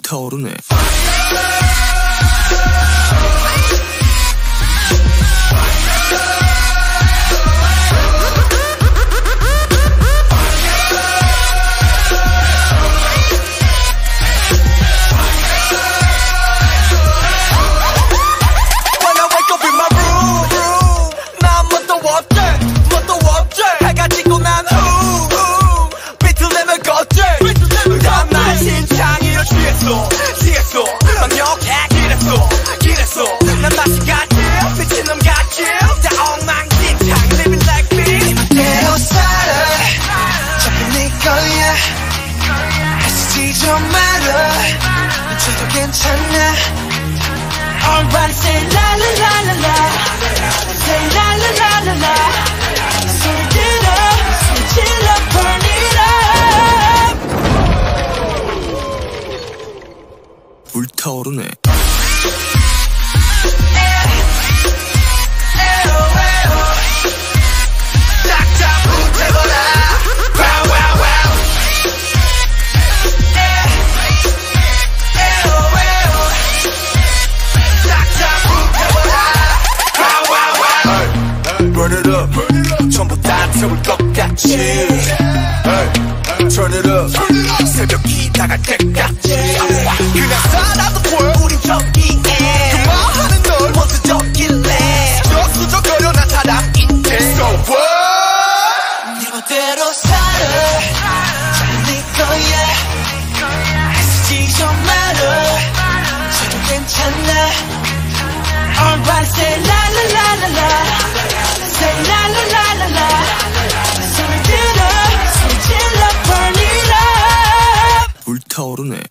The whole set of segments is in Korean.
불타오르네. 난 맛이 같지 미친놈 같지 다 엉망진창 living like me 멋대로 살아 자꾸 네 거야 애쓰지 좀 말아 눈치도 괜찮아 Alright say la la la la la say la la la la la 소리 들어 소리 질러 burn it up 불타오르네. Burn it up 전부 다 태울 것 같지 Turn it up 새벽이 다갈 때까지 그냥 살아도 보여 우린 여기에 그만하는 널 원수적일래 수적거려 난 사람인데 So what 네 멋대로 살아 잘 네 거야 애쓰지 좀 말아 저도 괜찮아 Alright say la la la la la say la la la la la 소리 들어 소리 질러 burn it up 불타오르네.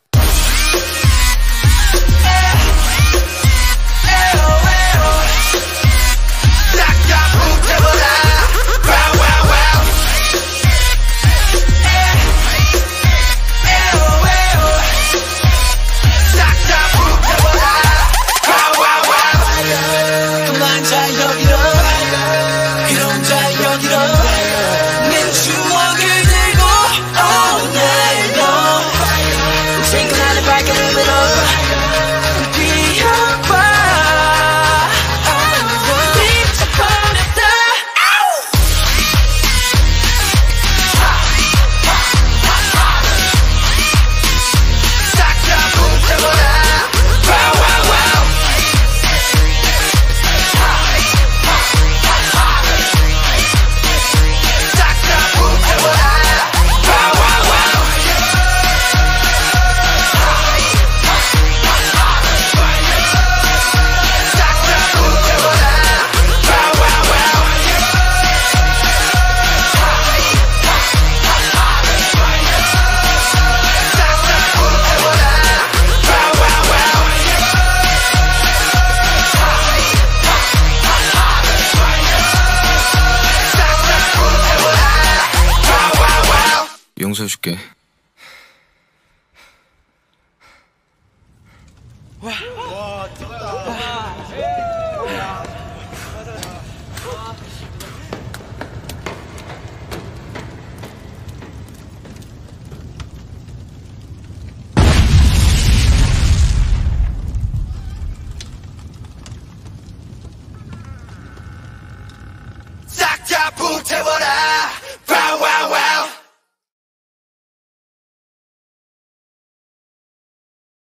용서해줄게. 와, 좋다.